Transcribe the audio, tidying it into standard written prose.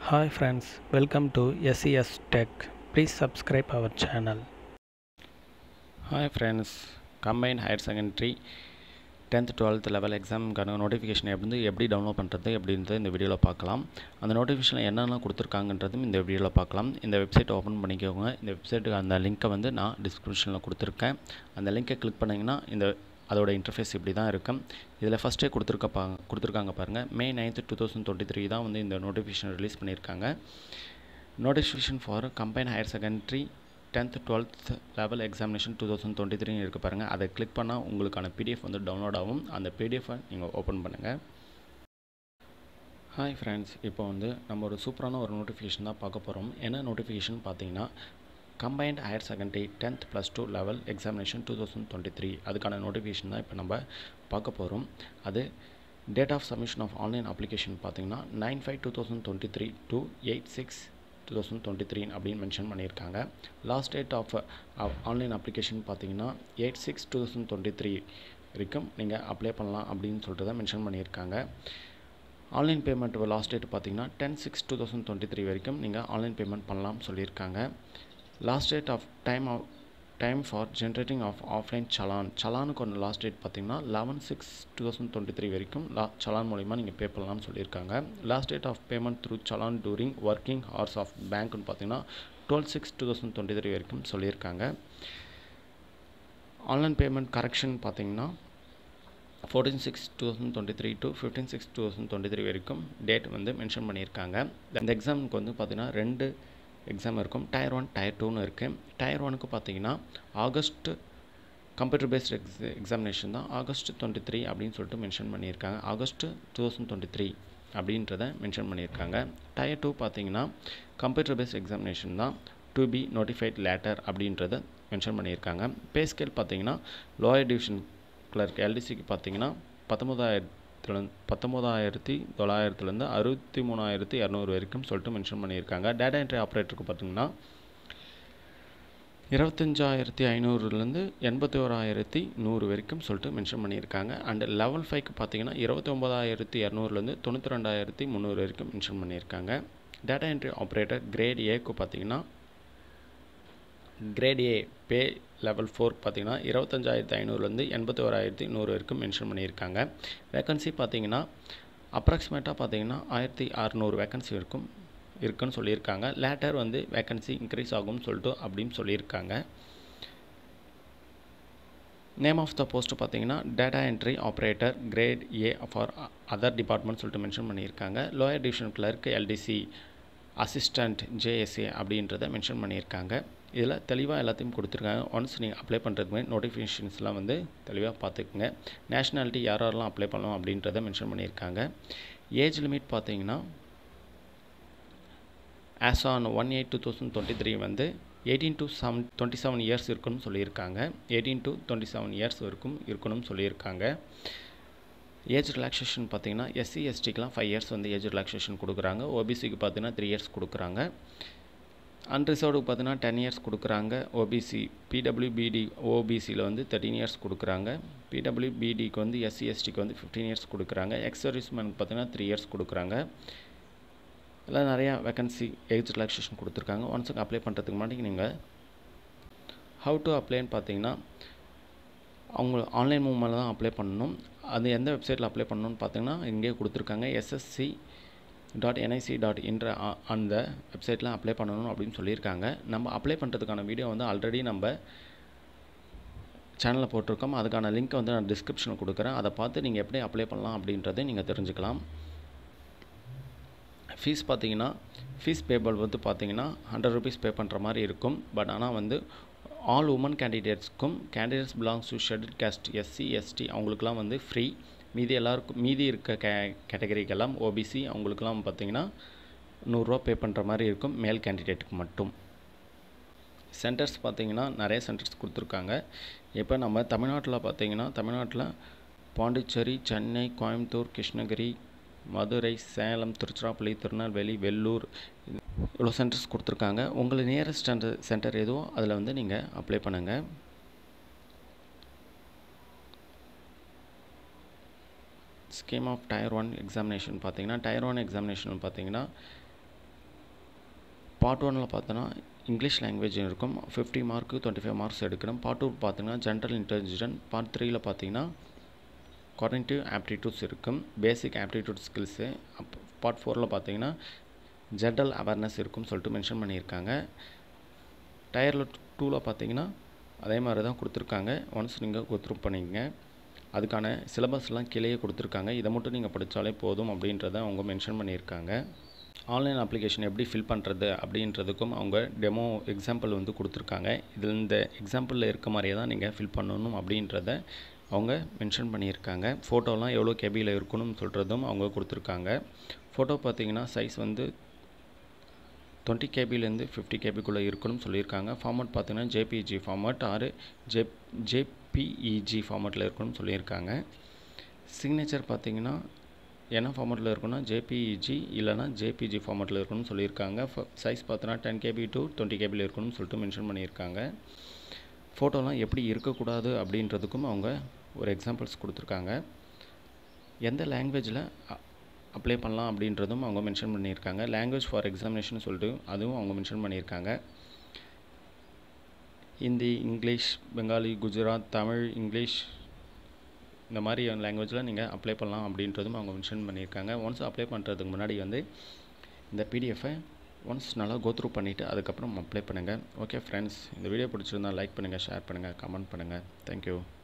Hi friends, welcome to SES Tech. Please subscribe our channel. Hi friends, combined higher secondary 10th 12th level எக்ஸாமுக்கான notification எப்படி download பண்ணுறது அப்படின்றது இந்த வீடியோவில் பார்க்கலாம். அந்த நோட்டிஃபிகேஷனில் என்னென்ன கொடுத்துருக்காங்கன்றதும் இந்த வீடியோவில் பார்க்கலாம். இந்த வெப்சைட் ஓப்பன் பண்ணிக்கோங்க. இந்த வெப்சைட்டுக்கு அந்த லிங்க்கை நான் டிஸ்கிரிப்ஷனில் கொடுத்துருக்கேன். அந்த லிங்க்கை கிளிக் பண்ணிங்கன்னா அதோட இன்டர்ஃபேஸ் இப்படி தான் இருக்கும். இதில் ஃபஸ்ட்டே கொடுத்துருக்காங்க பாருங்கள். May 9th 2023 தான் இந்த நோட்டிஃபிகேஷன் ரிலீஸ் பண்ணியிருக்காங்க. Notification for combined higher secondary 10th 12th level examination 2023 இருக்குது பாருங்கள். அதை கிளிக் பண்ணால் உங்களுக்கான PDF டவுன்லோட் ஆகும். அந்த PDF நீங்கள் ஓப்பன் பண்ணுங்கள். ஹாய் ஃப்ரெண்ட்ஸ், இப்போ நம்ம ஒரு சூப்பரான ஒரு நோட்டிஃபிகேஷன் தான் பார்க்க போகிறோம். என்ன நோட்டிஃபிகேஷன் பார்த்தீங்கன்னா, combined higher secondary 10th + 2 level examination 2023 அதுக்கான நோட்டிஃபிகேஷன் தான் இப்போ நம்ம பார்க்க போகிறோம். அது date of submission of online application பார்த்தீங்கன்னா 9/5/2023 to 8/6/2023 அப்படின்னு மென்ஷன் பண்ணியிருக்காங்க. Last date of online application பார்த்தீங்கன்னா 8/6/2023 வரைக்கும் நீங்கள் அப்ளை பண்ணலாம் அப்படின்னு சொல்லிட்டு தான் மென்ஷன் பண்ணியிருக்காங்க. ஆன்லைன் பேமெண்ட் லாஸ்ட் டேட் பார்த்தீங்கன்னா 10/6/2023 வரைக்கும் நீங்கள் ஆன்லைன் பேமெண்ட் பண்ணலாம்னு சொல்லியிருக்காங்க. Last date of time for generating of offline சலானுக்கு ஒன்று லாஸ்ட் டேட் பார்த்தீங்கன்னா 11/6/2023 வரைக்கும் சலான் மூலிமா நீங்கள் பே பண்ணலாம்னு சொல்லியிருக்காங்க. Last date of payment through challan during working hours of பேங்க்னு பார்த்தீங்கன்னா 12/6/2023 வரைக்கும் சொல்லியிருக்காங்க. ஆன்லைன் பேமெண்ட் கரெக்ஷன் பார்த்தீங்கன்னா 14/6/2023 to 15/6/2023 வரைக்கும் டேட் மென்ஷன் பண்ணியிருக்காங்க. இந்த எக்ஸாமுக்கு பார்த்தீங்கன்னா 2 எக்ஸாம் இருக்கும். Tier 1 Tier 2னு இருக்குது. Tier 1க்கு பார்த்தீங்கன்னா ஆகஸ்ட் கம்ப்யூட்டர் பேஸ்ட் எக்ஸாமினேஷன் தான் ஆகஸ்ட் 23 அப்படின்னு சொல்லிட்டு மென்ஷன் பண்ணியிருக்காங்க. ஆகஸ்ட் 2023 அப்படின்றத மென்ஷன் பண்ணியிருக்காங்க. Tier 2 பார்த்தீங்கன்னா கம்ப்யூட்டர் பேஸ்ட் எக்ஸாமினேஷன் தான் டு பி நோட்டிஃபைட் லேட்டர் அப்படின்றத மென்ஷன் பண்ணியிருக்காங்க. பே ஸ்கேல் பார்த்தீங்கன்னா லோயர் டிவிஷன் கிளர்க் LDCக்கு பார்த்தீங்கன்னா 19,900 63,200 வரைக்கும் சொல்லிட்டு மென்ஷன் பண்ணியிருக்காங்க. டேட்டா என்ட்ரி ஆப்ரேட்டருக்கு பார்த்தீங்கன்னா 25,500 81,100 வரைக்கும் சொல்லிட்டு மென்ஷன் பண்ணியிருக்காங்க. அண்ட் லெவல் 5க்கு பார்த்தீங்கன்னா 29,200 92,300 வரைக்கும் மென்ஷன் பண்ணியிருக்காங்க. டேட்டா என்ட்ரி ஆப்ரேட்டர் கிரேட் ஏக்கு பார்த்தீங்கன்னா கிரேட் ஏ பே லெவல் 4 பார்த்தீங்கன்னா 25,500 81,100 வரைக்கும் மென்ஷன் பண்ணியிருக்காங்க. வேக்கன்சி பார்த்தீங்கன்னா அப்ராக்சிமேட்டாக பார்த்தீங்கன்னா 1,600 வேக்கன்சி இருக்குன்னு சொல்லியிருக்காங்க. லேட்டர் வேக்கன்சி இன்க்ரீஸ் ஆகும்னு சொல்லிட்டு அப்படின்னு சொல்லியிருக்காங்க. நேம் ஆஃப் த போஸ்ட் பார்த்தீங்கன்னா data entry operator grade A for other department சொல்லிட்டு மென்ஷன் பண்ணியிருக்காங்க. Lower division clerk LDC assistant JSA அப்படின்றத மென்ஷன் பண்ணியிருக்காங்க. இதில் தெளிவாக எல்லாத்தையும் கொடுத்துருக்காங்க. ஒன்ஸ் நீங்கள் அப்ளை பண்ணுறதுக்கு முன்னாடி நோட்டிஃபிகேஷன்ஸ்லாம் தெளிவாக பார்த்துக்குங்க. நேஷ்னாலிட்டி யாரெல்லாம் அப்ளை பண்ணலாம் அப்படின்றத மென்ஷன் பண்ணியிருக்காங்க. ஏஜ் லிமிட் பார்த்தீங்கன்னா ஆஸ் ஆன் 1/8/2023 18 to 27 இயர்ஸ் இருக்குன்னு சொல்லியிருக்காங்க. 18 to 27 இயர்ஸ் வரைக்கும் இருக்கணும்னு சொல்லியிருக்காங்க. ஏஜ் ரிலாக்ஸேஷன் பார்த்தீங்கன்னா SC STக்கெலாம் 5 இயர்ஸ் ஏஜ் ரிலாக்ஸேஷன் கொடுக்குறாங்க. OBCக்கு பார்த்தீங்கன்னா 3 இயர்ஸ் கொடுக்குறாங்க. அன்ரிசர்வ்டுக்கு பார்த்தீங்கன்னா 10 இயர்ஸ் கொடுக்குறாங்க. OBC PWBD OBCயில் 13 இயர்ஸ் கொடுக்குறாங்க. PWBDக்கு SC STக்கு 15 இயர்ஸ் கொடுக்குறாங்க. எக்ஸ் சர்வீஸ்மேனுக்கு பார்த்தீங்கன்னா 3 இயர்ஸ் கொடுக்குறாங்க. எல்லாம் நிறையா வேக்கன்சி ஏஜ் ரிலாக்ஸேஷன் கொடுத்துருக்காங்க. ஒன்ஸுக்கு அப்ளை பண்ணுறதுக்கு முன்னாடி நீங்கள் ஹவு டு அப்ளைன்னு பார்த்தீங்கன்னா அவங்க ஆன்லைன் மூலமாக தான் அப்ளை பண்ணணும். அது எந்த வெப்சைட்டில் அப்ளை பண்ணணும்னு பார்த்தீங்கன்னா இங்கே கொடுத்துருக்காங்க. SSC.nic.in அந்த வெப்சைட்டில் அப்ளை பண்ணணும் அப்படின்னு சொல்லியிருக்காங்க. நம்ம அப்ளை பண்ணுறதுக்கான வீடியோ ஆல்ரெடி நம்ம சேனலில் போட்டிருக்கோம். அதுக்கான லிங்க்கை நான் டிஸ்கிரிப்ஷனில் கொடுக்குறேன். அதை பார்த்து நீங்கள் எப்படி அப்ளை பண்ணலாம் அப்படின்றத நீங்கள் தெரிஞ்சுக்கலாம். ஃபீஸ் பார்த்தீங்கன்னா ஃபீஸ் பேபிள் பார்த்தீங்கன்னா 100 ரூபீஸ் பே பண்ணுற மாதிரி இருக்கும். பட் ஆனால் ஆல் உமன் கேண்டிடேட்ஸ்க்கும் candidates belongs to scheduled caste SC ST அவங்களுக்குலாம் ஃப்ரீ. மீதி இருக்க கேட்டகரிக்கெல்லாம் OBC அவங்களுக்குலாம் பார்த்தீங்கன்னா 100 ரூபா பே பண்ணுற மாதிரி இருக்கும். மேல் கேண்டிடேட்டுக்கு மட்டும். சென்டர்ஸ் பார்த்தீங்கன்னா நிறைய சென்டர்ஸ் கொடுத்துருக்காங்க. இப்போ நம்ம தமிழ்நாட்டில் பார்த்தீங்கன்னா தமிழ்நாட்டில் பாண்டிச்சேரி, சென்னை, கோயம்புத்தூர், கிருஷ்ணகிரி, மதுரை, சேலம், திருச்சிராப்பள்ளி, திருநெல்வேலி, வெள்ளூர் இவ்வளோ சென்டர்ஸ் கொடுத்துருக்காங்க. உங்களுக்கு நியரஸ்ட் சென்டர் எதுவோ அதில் நீங்கள் அப்ளை பண்ணுங்கள். ஸ்கீம் ஆஃப் Tier 1 எக்ஸாமினேஷன் பார்த்தீங்கன்னா Tier 1 எக்ஸாமினேஷன் பார்த்தீங்கன்னா பார்ட் 1ல் பார்த்தோன்னா இங்கிலீஷ் லாங்குவேஜ் இருக்கும் 50 மார்க்கு 25 மார்க்ஸ் எடுக்கணும். பார்ட் 2 பார்த்தீங்கன்னா ஜென்ரல் இன்டெலிஜென்ஸ். பார்ட் 3ல் பார்த்தீங்கன்னா காக்னிட்டிவ் ஆப்டிடியூட்ஸ் இருக்கும், பேசிக் ஆப்டிடியூட் ஸ்கில்ஸு. பார்ட் 4ல் பார்த்தீங்கன்னா ஜென்ரல் அவேர்னஸ் இருக்கும்னு சொல்லிட்டு மென்ஷன் பண்ணியிருக்காங்க. டயர் 2ல் பார்த்தீங்கன்னா அதே மாதிரி தான் கொடுத்துருக்காங்க. ஒன்ஸ் நீங்கள் கோத்ரூ பண்ணிக்கங்க. அதுக்கான சிலபஸ்லாம் கீழேயே கொடுத்துருக்காங்க. இதை மட்டும் நீங்கள் படித்தாலே போதும் அப்படின்றத அவங்க மென்ஷன் பண்ணியிருக்காங்க. ஆன்லைன் அப்ளிகேஷன் எப்படி ஃபில் பண்ணுறது அப்படின்றதுக்கும் அவங்க டெமோ எக்ஸாம்பிள் வந்து கொடுத்துருக்காங்க. இதில் இந்த எக்ஸாம்பிளில் இருக்க மாதிரியே தான் நீங்கள் ஃபில் பண்ணணும் அப்படின்றத அவங்க மென்ஷன் பண்ணியிருக்காங்க. ஃபோட்டோலாம் எவ்வளோ கேபியில் இருக்கணும்னு சொல்கிறதும் அவங்க கொடுத்துருக்காங்க. ஃபோட்டோ பார்த்தீங்கன்னா சைஸ் வந்து 20 கேபிலேருந்து 50 கேபிக்குள்ளே இருக்கணும்னு சொல்லியிருக்காங்க. ஃபார்மேட் பார்த்தீங்கன்னா ஜேபிஇஜி ஃபார்மேட் ஆர் ஜேபிஇஜி ஃபார்மேட்டில் இருக்கணும்னு சொல்லியிருக்காங்க. சிக்னேச்சர் பார்த்தீங்கன்னா என்ன ஃபார்மேட்டில் இருக்குன்னா ஜேபிஇஜி இல்லைனா ஜேபிஜி ஃபார்மேட்டில் இருக்கணும்னு சொல்லியிருக்காங்க. சைஸ் பார்த்தோன்னா 10 கேபி டு 20 கேபியில் இருக்கணும்னு சொல்லிட்டு மென்ஷன் பண்ணியிருக்காங்க. ஃபோட்டோலாம் எப்படி இருக்கக்கூடாது அப்படின்றதுக்கும் அவங்க ஒரு எக்ஸாம்பிள்ஸ் கொடுத்துருக்காங்க. எந்த லாங்குவேஜில் அப்ளை பண்ணலாம் அப்படின்றதும் அவங்க மென்ஷன் பண்ணியிருக்காங்க. லாங்குவேஜ் ஃபார் எக்ஸாமினேஷன் சொல்லிட்டு அதுவும் அவங்க மென்ஷன் பண்ணியிருக்காங்க. ஹிந்தி, இங்கிலீஷ், பெங்காலி, குஜராத், தமிழ், இங்கிலீஷ் இந்த மாதிரி லாங்குவேஜில் நீங்கள் அப்ளை பண்ணலாம் அப்படின்றதும் அவங்க மென்ஷன் பண்ணியிருக்காங்க. ஒன்ஸ் அப்ளை பண்ணுறதுக்கு முன்னாடி வந்து இந்த பிடிஎஃபை ஒன்ஸ் நல்லா கோத்ரூ பண்ணிவிட்டு அதுக்கப்புறம் அப்ளை பண்ணுங்கள். ஓகே ஃப்ரெண்ட்ஸ், இந்த வீடியோ பிடிச்சிருந்தால் லைக் பண்ணுங்கள், ஷேர் பண்ணுங்கள், கமெண்ட் பண்ணுங்கள். தேங்க்யூ.